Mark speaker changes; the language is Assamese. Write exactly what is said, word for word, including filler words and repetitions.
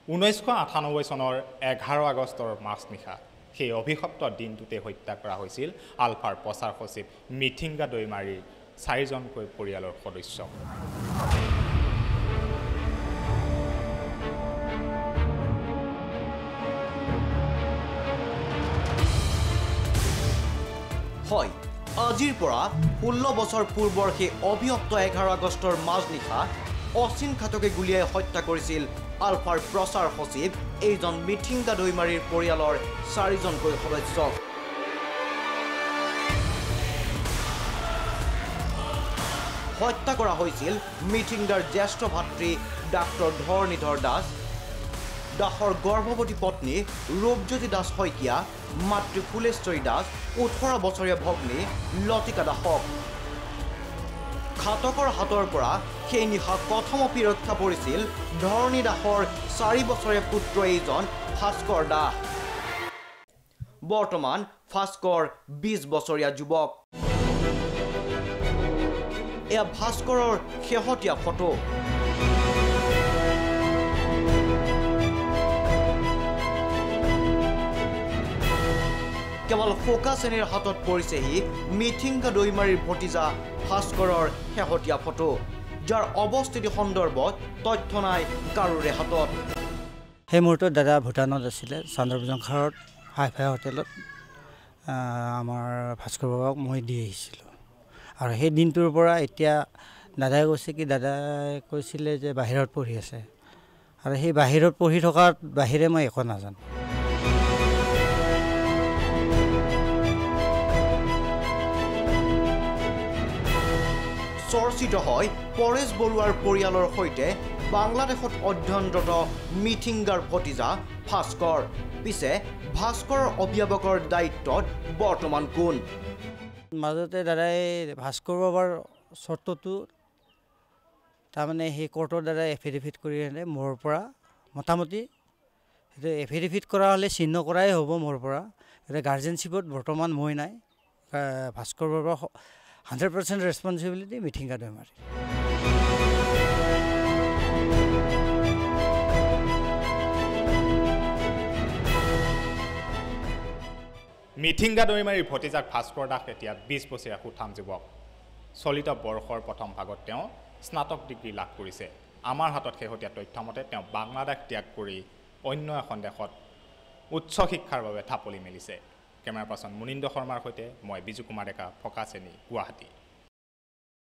Speaker 1: ঊনৈছশ আঠানব্বৈ চনৰ এঘাৰ আগষ্টৰ মাজনিশা সেই অভিশপ্ত দিনটোতে হত্যা কৰা হৈছিল আলফাৰ প্ৰচাৰ সচিব মিঠিংগা দৈমাৰীৰ চাৰিজনকৈ পৰিয়ালৰ সদস্য।
Speaker 2: হয়, আজিৰ পৰা ষোল্ল বছৰ পূৰ্বৰ সেই অভিশপ্ত এঘাৰ আগষ্টৰ মাজনিশা অচিন ঘাতকে গুলিয়াই হত্যা কৰিছিল আলফাৰ প্ৰচাৰ সচিব এইজন মিঠিংগা দৈমাৰীৰ পৰিয়ালৰ চাৰিজনকৈ সদস্যক। হত্যা কৰা হৈছিল মিঠিংগাৰ জ্যেষ্ঠ ভাতৃ ডাক্তৰ ধৰণীধৰ দাস, দাসৰ গৰ্ভৱতী পত্নী ৰূপজ্যোতি দাস শইকীয়া, মাতৃ ফুলেশ্বৰী দাস, ওঠৰ বছৰীয়া ভগ্নী লতিকা দাসক। ঘাতকৰ হাতৰ পৰা সেই নিশা কথমপি ৰক্ষা পৰিছিল ধৰণী দাসৰ চাৰি বছৰীয়া পুত্ৰ এইজন ভাস্কৰ দাস। বৰ্তমান ভাস্কৰ বিশ বছৰীয়া যুৱক। এয়া ভাস্কৰৰ শেহতীয়া ফটো। কেৱল ফোকা শ্ৰেণীৰ হাতত পৰিছেহি মিঠিংগা দৈমাৰীৰ ভতিজা ভাস্কৰৰ শেহতীয়া ফটো, যাৰ অৱস্থিতি সন্দৰ্ভত তথ্য নাই কাৰোৰে হাতত।
Speaker 3: সেই মুহূৰ্তত দাদা ভূটানত আছিলে, চান্দ্ৰজংঘাৰত হাই ফাই হোটেলত আমাৰ ভাস্কৰ বাবাক মই দি আহিছিলোঁ। আৰু সেই দিনটোৰ পৰা এতিয়া দাদাই কৈছে কি, দাদাই কৈছিলে যে বাহিৰত পঢ়ি আছে, আৰু সেই বাহিৰত পঢ়ি থকাৰ বাহিৰে মই একো নাজানো।
Speaker 2: চৰ্চিত হয় পৰেশ বৰুৱাৰ পৰিয়ালৰ সৈতে বাংলাদেশত অধ্যয়নৰত মিঠিংগাৰ ভতিজা ভাস্কৰ। পিছে ভাস্কৰৰ অভিভাৱকৰ দায়িত্বত বৰ্তমান কোন?
Speaker 3: মাজতে দাদাই ভাস্কৰ বাবাৰ চৰ্তটো তাৰমানে সেই কোৰ্টৰ দ্বাৰা এফিডেভিট কৰি আনে মোৰ পৰা, মোটামুটি সেইটো এফিডেভিট কৰা হ'লে চিহ্ন কৰাই হ'ব মোৰ পৰা। এতিয়া গাৰ্জেনশ্বিপত বৰ্তমান মই নাই। ভাস্কৰ বাবাৰ hundred percent responsibility Mithinga Daimari.
Speaker 1: Mithinga দৈমাৰীৰ ভতিজাক ভাস্কৰ দাস এতিয়া বিশ বছৰীয়া সুঠাম যুৱক। চলিত বৰ্ষৰ প্ৰথম ভাগত তেওঁ স্নাতক ডিগ্ৰী লাভ কৰিছে। আমাৰ হাতত শেহতীয়া তথ্যমতে তেওঁ বাংলাদেশ ত্যাগ কৰি অন্য এখন দেশত উচ্চ শিক্ষাৰ বাবে থাপলি মেলিছে। কেমেৰা পাৰ্চন মুনীন্দ্ৰ শৰ্মাৰ সৈতে মই বিজু কুমাৰ ডেকা, ফোকাছ এনি, গুৱাহাটী।